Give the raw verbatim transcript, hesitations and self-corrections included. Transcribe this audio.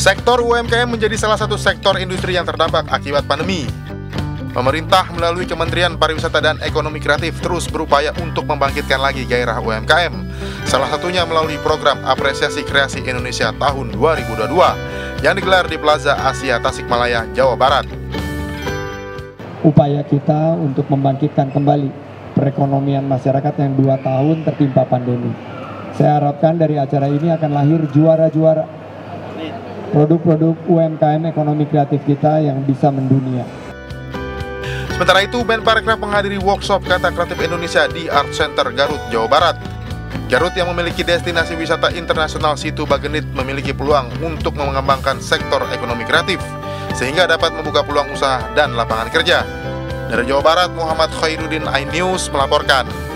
Sektor U M K M menjadi salah satu sektor industri yang terdampak akibat pandemi. Pemerintah melalui Kementerian Pariwisata dan Ekonomi Kreatif terus berupaya untuk membangkitkan lagi gairah U M K M. Salah satunya melalui program Apresiasi Kreasi Indonesia tahun dua ribu dua puluh dua yang digelar di Plaza Asia Tasikmalaya, Jawa Barat. Upaya kita untuk membangkitkan kembali perekonomian masyarakat yang dua tahun tertimpa pandemi. Saya harapkan dari acara ini akan lahir juara-juara produk-produk U M K M ekonomi kreatif kita yang bisa mendunia. Sementara itu, Menparekraf menghadiri workshop Kata Kreatif Indonesia di Art Center Garut, Jawa Barat. Garut yang memiliki destinasi wisata internasional Situ Bagenit memiliki peluang untuk mengembangkan sektor ekonomi kreatif, sehingga dapat membuka peluang usaha dan lapangan kerja. Dari Jawa Barat, Muhammad Khairuddin, iNews melaporkan.